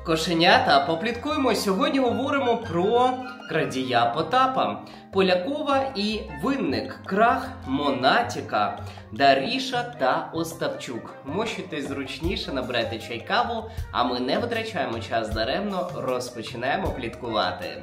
Кошенята, попліткуємо. Сьогодні говоримо про крадія Потапа, Полякова і Винник, Крах, Монатіка, Даріша та Остапчук. Мощуйтесь зручніше, наберете чай-каву, а ми не витрачаємо час даремно, розпочинаємо пліткувати.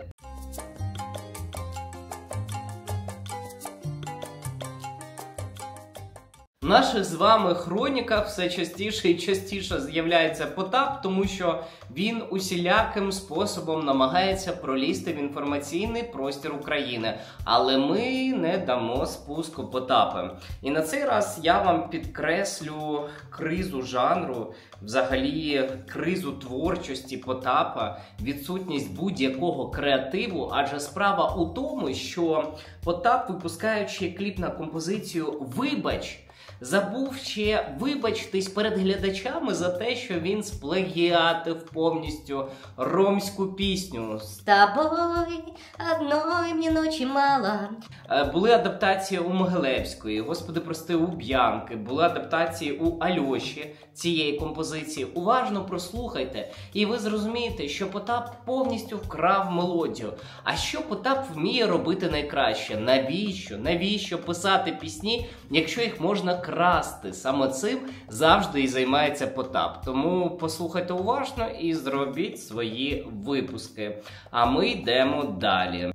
В наших з вами хроніках все частіше і частіше з'являється Потап, тому що він усіляким способом намагається пролізти в інформаційний простір України. Але ми не дамо спуску Потапу. І на цей раз я вам підкреслю кризу жанру, взагалі кризу творчості Потапа, відсутність будь-якого креативу, адже справа у тому, що Потап, випускаючи кліп на композицію «Вибач», забув ще вибачтись перед глядачами за те, що він сплагіатив повністю ромську пісню. З тобою одної мені ночі мало. Були адаптації у Могилевської, Господи прости, у Б'янки, були адаптації у Альоші цієї композиції. Уважно прослухайте, і ви зрозумієте, що Потап повністю вкрав мелодію. А що Потап вміє робити найкраще? Навіщо писати пісні, якщо їх можна красти? Саме цим завжди і займається Потап. Тому послухайте уважно і зробіть свої випуски. А ми йдемо далі.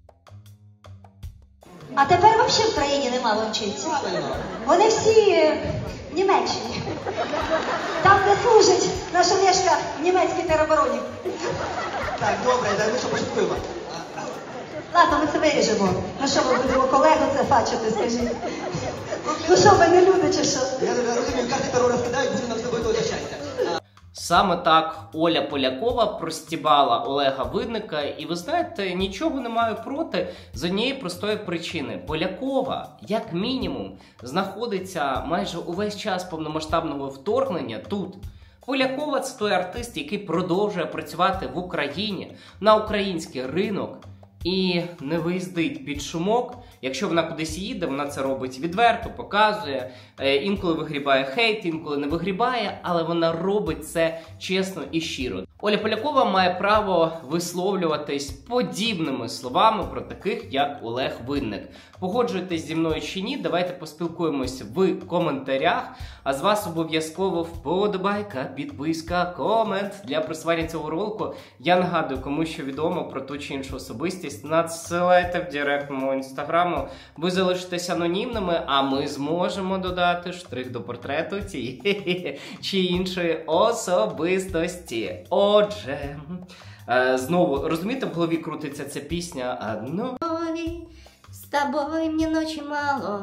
А тепер взагалі в країні нема вовчиць. Вони всі в Німеччині. Там, де служить наша Олешка в німецькій теробороні. Так, добре, дай що пошуткуємо. Ладно, ми це виріжемо. Ну що, ми будемо колегу це фачити, скажіть? Ну що, ви не люди чи що? Я розумію, карти Таро розкидають, буде нам з тобою того щастя. Саме так Оля Полякова простібала Олега Винника, і ви знаєте, нічого не маю проти з однієї простої причини. Полякова, як мінімум, знаходиться майже увесь час повномасштабного вторгнення тут. Полякова – це той артист, який продовжує працювати в Україні, на український ринок, і не виїздить під шумок. Якщо вона кудись їде, вона це робить відверто, показує, інколи вигрібає хейт, інколи не вигрібає, але вона робить це чесно і щиро. Оля Полякова має право висловлюватись подібними словами про таких, як Олег Винник. Погоджуєтесь зі мною чи ні? Давайте поспілкуємось в коментарях. А з вас обов'язково вподобайка, підписка, комент для просування цього ролику. Я нагадую, кому що відомо про ту чи іншу особистість, надсилайте в директ мого інстаграму. Ви залишитесь анонімними, а ми зможемо додати штрих до портрету тієї чи іншої особистості. Отже, знову, розумієте, в голові крутиться ця пісня «Одно». З тобою мені ночі мало.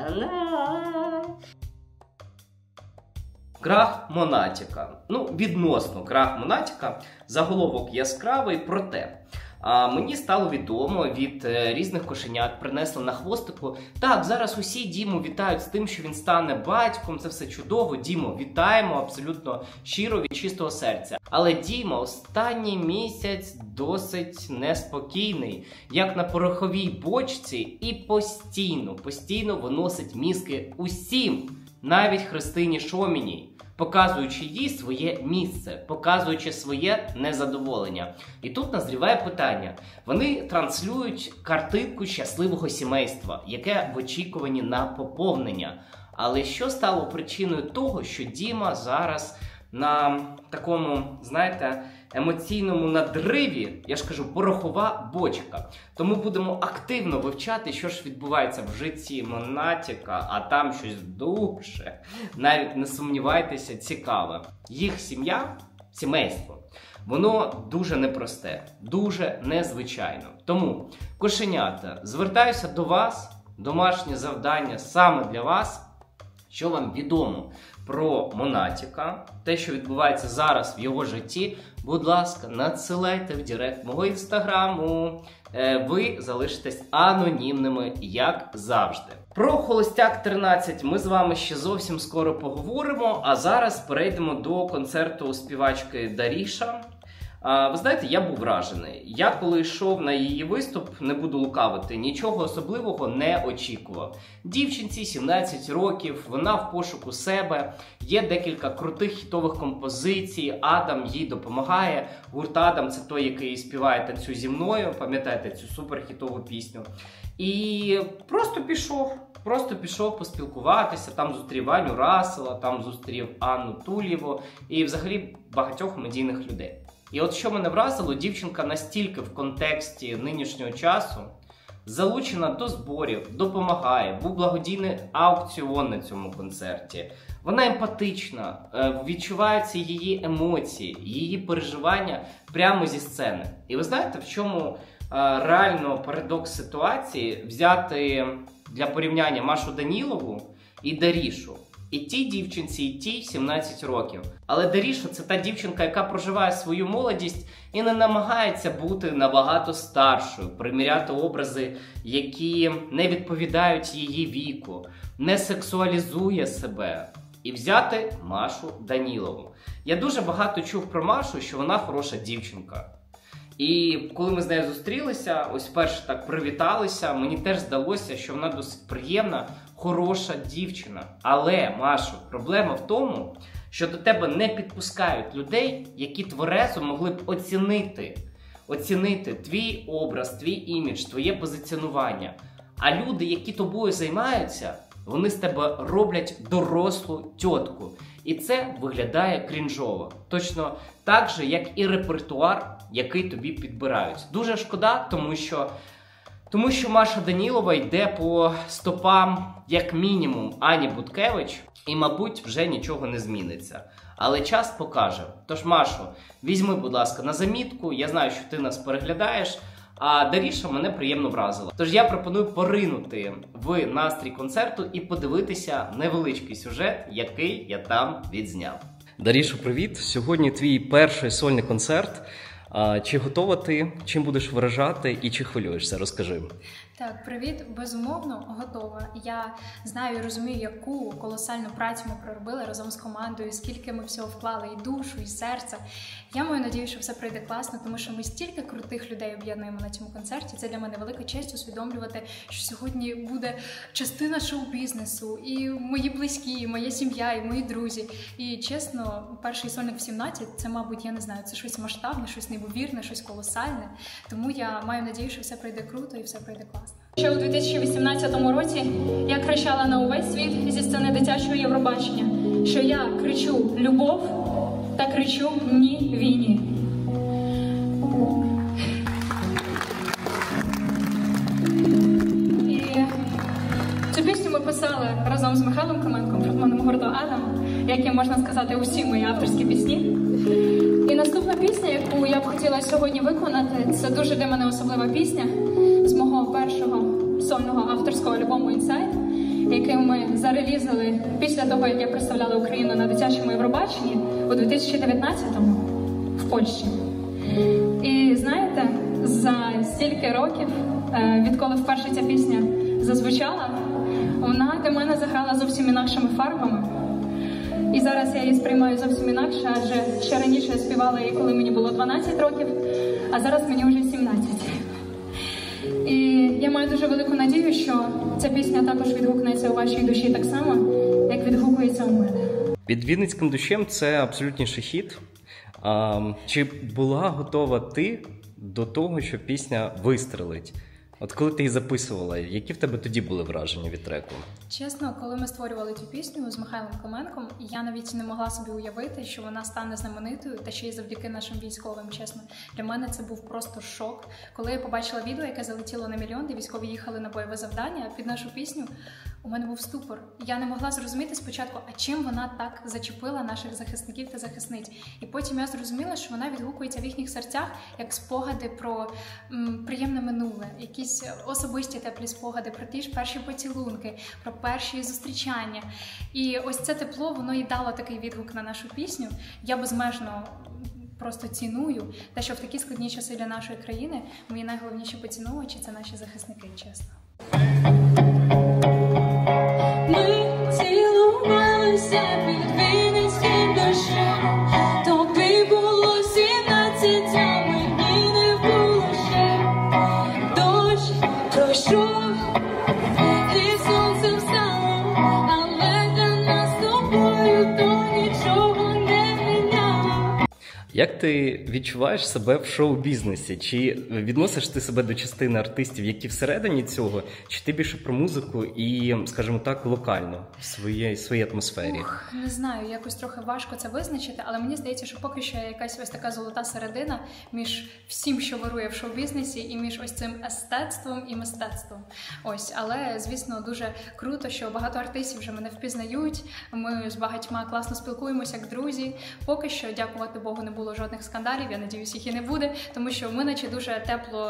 Крах Монатіка. Ну, відносно Крах Монатіка. Заголовок яскравий, проте. Мені стало відомо від різних кошенят, принесли на хвостику. Так, зараз усі Діму вітають з тим, що він стане батьком, це все чудово. Дімо, вітаємо абсолютно щиро від чистого серця. Але Діма останній місяць досить неспокійний, як на пороховій бочці, і постійно виносить мізки усім, навіть Христині Шоміній, показуючи їй своє місце, показуючи своє незадоволення. І тут назріває питання. Вони транслюють картинку щасливого сімейства, яке в очікуванні на поповнення. Але що стало причиною того, що Діма зараз на такому, знаєте, емоційному надриві, я ж кажу, порохова бочка. Тому будемо активно вивчати, що ж відбувається в житті Монатіка, а там щось дуже, навіть не сумнівайтеся, цікаве. Їх сім'я, сімейство, воно дуже непросте, дуже незвичайно. Тому, кошенята, звертаюся до вас, домашнє завдання саме для вас, що вам відомо про Монатіка, те, що відбувається зараз в його житті, будь ласка, надсилайте в директ мого інстаграму. Ви залишитесь анонімними, як завжди. Про Холостяк 13 ми з вами ще зовсім скоро поговоримо, а зараз перейдемо до концерту співачки Даріша. Ви знаєте, я був вражений. Я коли йшов на її виступ, не буду лукавити, нічого особливого не очікував. Дівчинці 17 років, вона в пошуку себе, є декілька крутих хітових композицій, Адам їй допомагає. Гурт Адам – це той, який співає «Танцюй зі мною», пам'ятаєте цю суперхітову пісню. І просто пішов поспілкуватися, там зустрів Аню Рассела, там зустрів Анну Тулєву і взагалі багатьох медійних людей. І от що мене вразило, дівчинка настільки в контексті нинішнього часу залучена до зборів, допомагає, був благодійний аукціон на цьому концерті. Вона емпатична, відчуваються її емоції, її переживання прямо зі сцени. І ви знаєте, в чому реально парадокс ситуації? Взяти для порівняння Машу Данілову і Дарішу. І тій дівчинці, і тій 17 років. Але Даріша – це та дівчинка, яка проживає свою молодість і не намагається бути набагато старшою, приміряти образи, які не відповідають її віку, не сексуалізує себе. І взяти Машу Данілову. Я дуже багато чув про Машу, що вона хороша дівчинка. І коли ми з нею зустрілися, ось вперше так привіталися, мені теж здалося, що вона досить приємна, хороша дівчина. Але, Машо, проблема в тому, що до тебе не підпускають людей, які тверезо могли б оцінити твій образ, твій імідж, твоє позиціонування. А люди, які тобою займаються, вони з тебе роблять дорослу тітку. І це виглядає крінжово. Точно так же, як і репертуар, який тобі підбирають. Дуже шкода, тому що Маша Данілова йде по стопам, як мінімум, Ані Буткевич, і, мабуть, вже нічого не зміниться. Але час покаже. Тож, Машо, візьми, будь ласка, на замітку, я знаю, що ти нас переглядаєш, а Даріша мене приємно вразила. Тож я пропоную поринути в настрій концерту і подивитися невеличкий сюжет, який я там відзняв. Дарішо, привіт! Сьогодні твій перший сольний концерт. Чи готова ти? Чим будеш вражати і чи хвилюєшся? Розкажи. Так, привіт, безумовно, готова. Я знаю і розумію, яку колосальну працю ми проробили разом з командою, скільки ми всього вклали і душу, і серце. Я маю надію, що все пройде класно, тому що ми стільки крутих людей об'єднуємо на цьому концерті. Це для мене велика честь усвідомлювати, що сьогодні буде частина шоу-бізнесу, і мої близькі, і моя сім'я, і мої друзі. І чесно, перший сольник в 17 – це, мабуть, я не знаю, це щось масштабне, щось неймовірне, щось колосальне. Тому я маю надію, що все пройде круто і все пройде класно. Ще у 2018 році я кричала на увесь світ зі сцени дитячого Євробачення, що я кричу «любов» та кричу «ні війні». І цю пісню ми писали разом з Михайлом Клименком, фронтменом гурту Адам, як і можна сказати, усі мої авторські пісні. І наступна пісня, яку я б хотіла сьогодні виконати, це дуже для мене особлива пісня з мого першого сольного авторського альбому «Інсайд», який ми зарелізили після того, як я представляла Україну на дитячому Євробаченні у 2019-му в Польщі. І знаєте, за стільки років, відколи вперше ця пісня зазвучала, вона для мене заграла зовсім інакшими фарбами. І зараз я її сприймаю зовсім інакше, адже ще раніше я співала її, коли мені було 12 років, а зараз мені вже 17. І я маю дуже велику надію, що ця пісня також відгукнеться у вашій душі так само, як відгукується у мене. «Під Вінницьким дощем» – це абсолютніший хіт. Чи була готова ти до того, що пісня вистрелить? От коли ти її записувала, які в тебе тоді були враження від треку? Чесно, коли ми створювали цю пісню з Михайлом Клименком, я навіть не могла собі уявити, що вона стане знаменитою, та ще й завдяки нашим військовим, чесно. Для мене це був просто шок. Коли я побачила відео, яке залетіло на мільйон, де військові їхали на бойове завдання під нашу пісню, у мене був ступор. Я не могла зрозуміти спочатку, а чим вона так зачепила наших захисників та захисниць. І потім я зрозуміла, що вона відгукується в їхніх серцях як спогади про приємне минуле, якісь особисті теплі спогади, про ті ж перші поцілунки, про перші зустрічання. І ось це тепло, воно і дало такий відгук на нашу пісню. Я безмежно просто ціную те, що в такі складні часи для нашої країни мої найголовніші поціновувачі – це наші захисники, чесно. Ми цілувалися під Вінницьким дощем, тобі було 17. Як ти відчуваєш себе в шоу-бізнесі? Чи відносиш ти себе до частини артистів, які всередині цього, чи ти більше про музику і, скажімо так, локально, в своїй атмосфері? Не знаю, якось трохи важко це визначити, але мені здається, що поки що якась ось така золота середина між всім, що вирує в шоу-бізнесі, і між ось цим естетством і мистецтвом. Ось, але, звісно, дуже круто, що багато артистів вже мене впізнають, ми з багатьма класно спілкуємося як друзі. Поки що, дякувати Богу, не було жодних скандалів, я надіюсь, їх і не буде, тому що ми наче дуже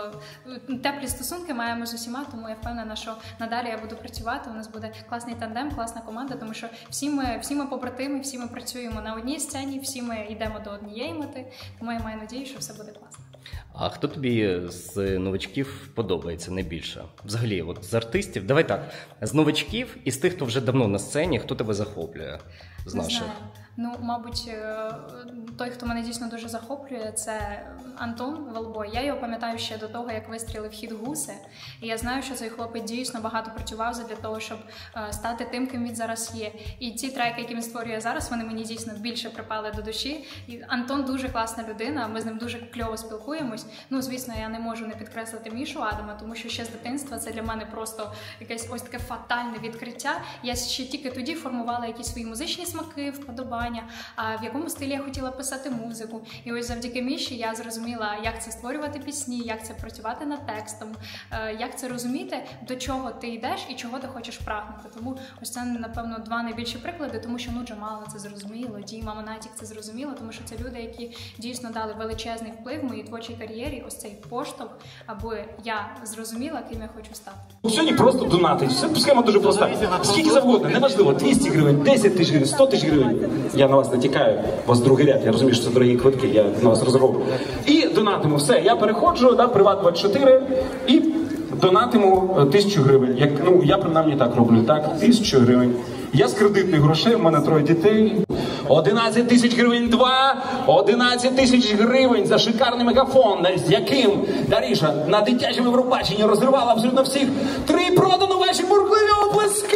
теплі стосунки маємо з усіма, тому я впевнена, що надалі я буду працювати, у нас буде класний тандем, класна команда, тому що всі ми побратими, всі ми працюємо на одній сцені, всі ми йдемо до однієї мети, тому я маю надію, що все буде класно. А хто тобі з новачків подобається найбільше? Взагалі, от з артистів, давай так, з новачків і з тих, хто вже давно на сцені, хто тебе захоплює з наших? Не знаю. Ну, мабуть, той, хто мене дійсно дуже захоплює, це Антон Велбой. Я його пам'ятаю ще до того, як вистрілив хіт «Гуси». І я знаю, що цей хлопець дійсно багато працював для того, щоб стати тим, ким він зараз є. І ці треки, які він створює зараз, вони мені дійсно більше припали до душі. І Антон дуже класна людина, ми з ним дуже кльово спілкуємось. Ну, звісно, я не можу не підкреслити Мішу Адама, тому що ще з дитинства це для мене просто якесь ось таке фатальне відкриття. Я ще тільки тоді формувала якісь свої музичні смаки, вподобання, а в якому стилі я хотіла писати музику. І ось завдяки Міші я зрозуміла, як це створювати пісні, як це працювати над текстом, як це розуміти, до чого ти йдеш і чого ти хочеш прагнути. Тому ось це, напевно, два найбільші приклади, тому що Джамала це зрозуміло, Діма, Монатік це зрозуміло, тому що це люди, які дійсно дали величезний вплив в моїй творчій кар'єрі, ось цей поштовх, аби я зрозуміла, ким я хочу стати. Сьогодні просто донатить. Схема дуже проста. Скільки завгодно, неважливо, 200 гривень, 10 тисяч гривень, 100 тисяч гривень. Я на вас натякаю, у вас другий ряд, я розумію, що це дорогі квитки, я на вас розраховую. І донатимо все. Я переходжу, Приват24, і донатимо 1000 гривень. Ну, я принаймні так роблю, так, 1000 гривень. Я з кредитних грошей, в мене 3 дітей. 11 тисяч гривень 2, 11 тисяч гривень за шикарний мегафон, з яким Даріша на дитячому Євробаченні розривала абсолютно всіх. 3 продано, ваші бурхливі оплески!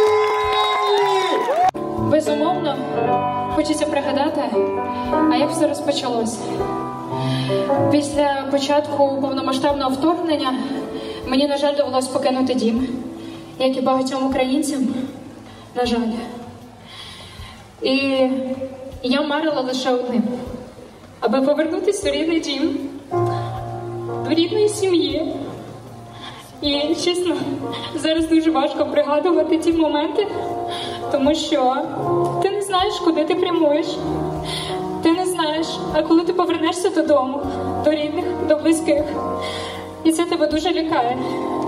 Безумовно, хочеться пригадати, а як все розпочалося. Після початку повномасштабного вторгнення мені, на жаль, довелося покинути дім, як і багатьом українцям, на жаль. І я марила лише одним, аби повернутися у рідний дім, до рідної сім'ї. І, чесно, зараз дуже важко пригадувати ті моменти, тому що ти не знаєш, куди ти прямуєш. Ти не знаєш, а коли ти повернешся додому, до рідних, до близьких. І це тебе дуже лякає.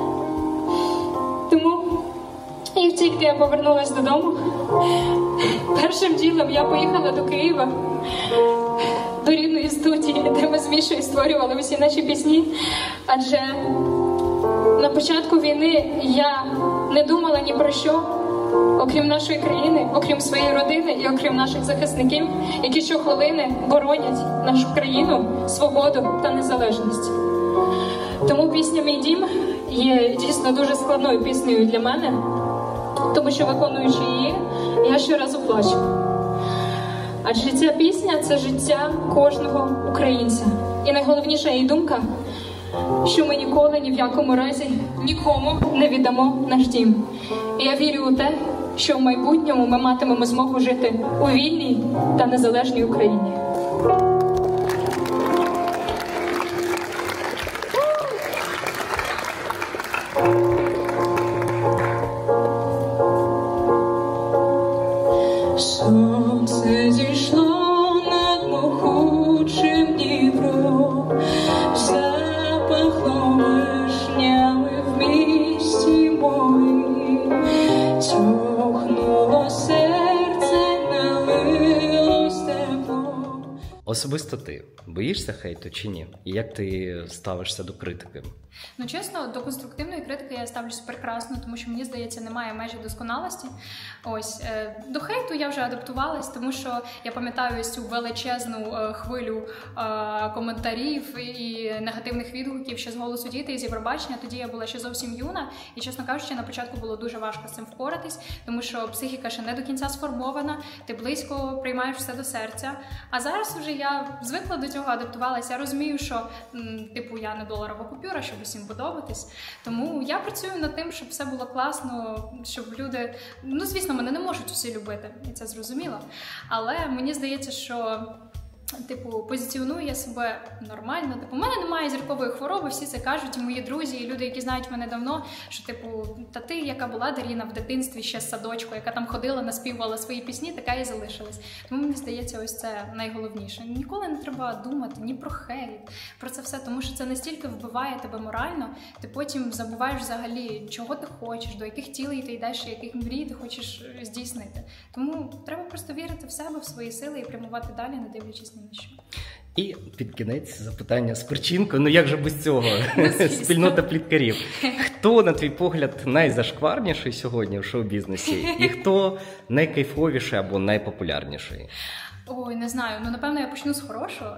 Тому, як тільки я повернулася додому, першим ділом я поїхала до Києва, до рідної студії, де ми з Мішою створювали усі наші пісні. Адже на початку війни я не думала ні про що, окрім нашої країни, окрім своєї родини і окрім наших захисників, які щохвилини боронять нашу країну, свободу та незалежність. Тому пісня «Мій дім» є дійсно дуже складною піснею для мене, тому що, виконуючи її, я щоразу плачу. Адже ця пісня – це життя кожного українця. І найголовніша її думка – що ми ніколи, ні в якому разі, нікому не віддамо наш дім. І я вірю у те, що в майбутньому ми матимемо змогу жити у вільній та незалежній Україні. Сонце зійшло над могучим Дніпром, запахло вишнями в місті моїм, цьохнуло серце, налилось теплом. Особисто ти боїшся хейту чи ні? І як ти ставишся до критики? Ну, чесно, до конструктивної критики я ставлюсь прекрасно, тому що, мені здається, немає межі досконалості. Ось. До хейту я вже адаптувалась, тому що я пам'ятаю цю величезну хвилю коментарів і негативних відгуків ще з «Голосу діти» і з Євробачення. Тоді я була ще зовсім юна, і, чесно кажучи, на початку було дуже важко з цим впоратись, тому що психіка ще не до кінця сформована, ти близько приймаєш все до серця. А зараз вже я звикла до цього, адаптувалася. Я розумію, що, типу, я не доларова купюра, щоб усім подобатись. Тому я працюю над тим, щоб все було класно, щоб люди... Ну, звісно, мене не можуть всі любити, і це зрозуміло. Але мені здається, що... Типу, позиціоную я себе нормально. Типу, у мене немає зіркової хвороби, всі це кажуть, і мої друзі, і люди, які знають мене давно, що, типу, та ти, яка була, Даріна, в дитинстві ще з садочку, яка там ходила, наспівувала свої пісні, така і залишилась. Тому мені здається, ось це найголовніше. Ніколи не треба думати ні про хейт, про це все, тому що це настільки вбиває тебе морально, ти потім забуваєш взагалі, чого ти хочеш, до яких цілей ти йдеш, яких мрій ти хочеш здійснити. Тому треба просто вірити в себе, в свої сили і прямувати далі, не дивлячись ні на що. І під кінець запитання з причинкою, ну як же без цього? Спільнота пліткарів. Хто, на твій погляд, найзашкварніший сьогодні в шоу-бізнесі? І хто найкайфовіший або найпопулярніший? Ой, не знаю. Ну, напевно, я почну з хорошого,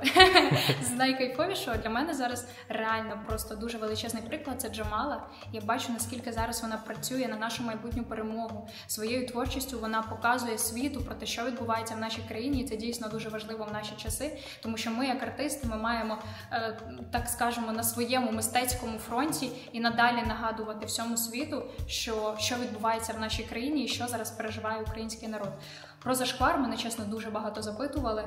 з найкайфовішого. Для мене зараз реально просто дуже величезний приклад – це Джамала. Я бачу, наскільки зараз вона працює на нашу майбутню перемогу. Своєю творчістю вона показує світу про те, що відбувається в нашій країні, і це дійсно дуже важливо в наші часи, тому що ми, як артисти, ми маємо, так скажемо, на своєму мистецькому фронті і надалі нагадувати всьому світу, що відбувається в нашій країні і що зараз переживає український народ. Про зашквар мене, чесно, дуже багато запитували.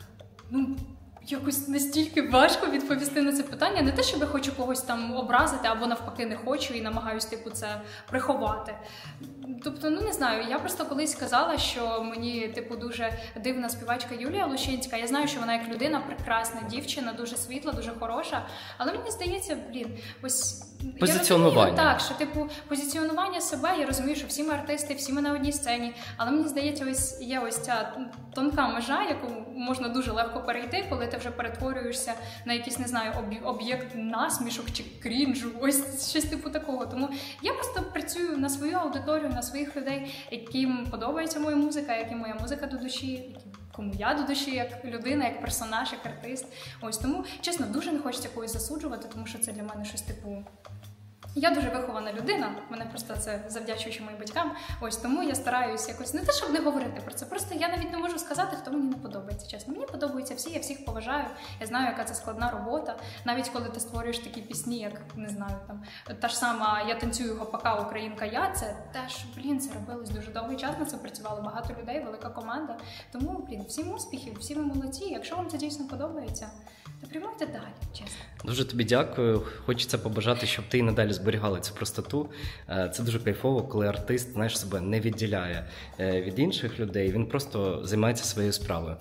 Ну, якось настільки важко відповісти на це питання. Не те, щоб я хочу когось там образити, або навпаки не хочу і намагаюсь, типу, це приховати. Тобто, ну не знаю, я просто колись сказала, що мені, типу, дуже дивна співачка Юлія Лущинська. Я знаю, що вона як людина прекрасна, дівчина, дуже світла, дуже хороша. Але мені здається, ось... Позиціонування. Я розумію, так, що, типу, позиціонування себе, я розумію, що всі ми артисти, всі ми на одній сцені. Але мені здається, ось є ось ця тонка межа, яку можна дуже легко перейти, коли ти вже перетворюєшся на якийсь, не знаю, об'єкт насмішок чи крінжу, ось щось типу такого. Тому я просто працюю на свою аудиторію, на своїх людей, яким подобається моя музика, яким моя музика до душі, кому я до душі, як людина, як персонаж, як артист. Ось тому, чесно, дуже не хочеться когось засуджувати, тому що це для мене щось типу... Я дуже вихована людина, мене просто це завдячуючи моїм батькам. Ось тому я стараюся якось не те, щоб не говорити про це. Просто я навіть не можу сказати, хто мені не подобається. Чесно, мені подобаються всі, я всіх поважаю. Я знаю, яка це складна робота. Навіть коли ти створюєш такі пісні, як не знаю, там та ж сама "Я танцюю гопака, Українка, я", це теж, це робилось дуже довгий час. На це працювало багато людей, велика команда. Тому, всім успіхів, всі ви молодці. Якщо вам це дійсно подобається, то приймайте далі, чесно. Дуже тобі дякую. Хочеться побажати, щоб ти і надалі зберігала цю простоту. Це дуже кайфово, коли артист, знаєш, себе не відділяє від інших людей. Він просто займається своєю справою.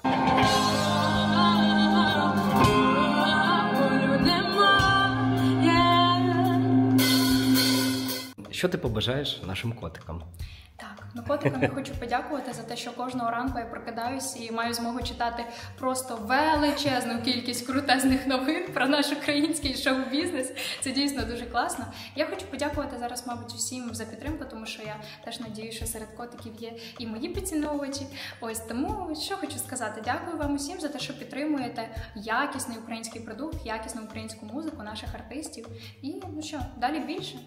Що ти побажаєш нашим котикам? Ну, котикам я хочу подякувати за те, що кожного ранку я прокидаюсь і маю змогу читати просто величезну кількість крутезних новин про наш український шоу-бізнес. Це дійсно дуже класно. Я хочу подякувати зараз, мабуть, усім за підтримку, тому що я теж надію, що серед котиків є і мої поціновувачі. Ось тому, що хочу сказати, дякую вам усім за те, що підтримуєте якісний український продукт, якісну українську музику наших артистів. І, ну що, далі більше.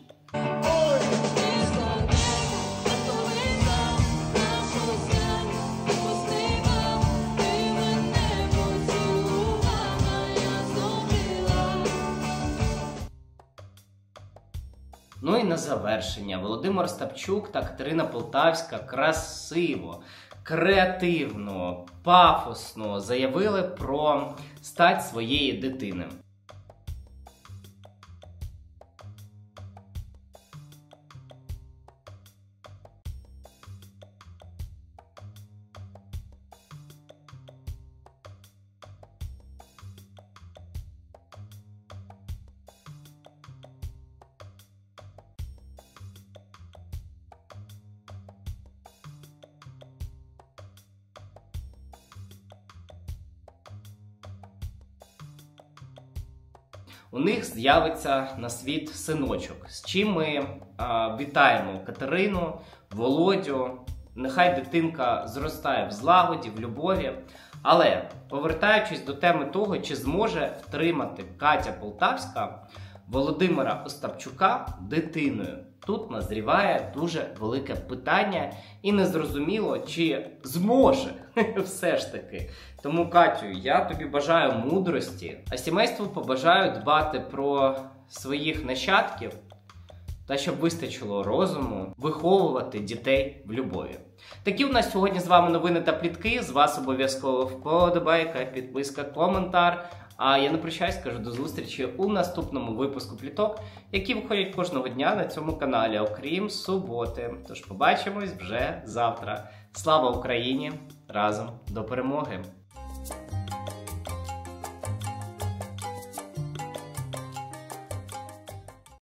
Ну і на завершення. Володимир Остапчук та Катерина Полтавська красиво, креативно, пафосно заявили про стать своєї дитини. у них з'явиться на світ синочок. З чим ми вітаємо Катерину, Володю. Нехай дитинка зростає в злагоді, в любові. Але, повертаючись до теми того, чи зможе втримати Катя Полтавська Володимира Остапчука дитиною. Тут назріває дуже велике питання і незрозуміло, чи зможе все ж таки. Тому, Катю, я тобі бажаю мудрості, а сімейству побажаю дбати про своїх нащадків та щоб вистачило розуму виховувати дітей в любові. Такі у нас сьогодні з вами новини та плітки. З вас обов'язково вподобайка, підписка, коментар. А я не прощаюсь, кажу до зустрічі у наступному випуску пліток, які виходять кожного дня на цьому каналі, окрім суботи. Тож побачимось вже завтра. Слава Україні! Разом до перемоги!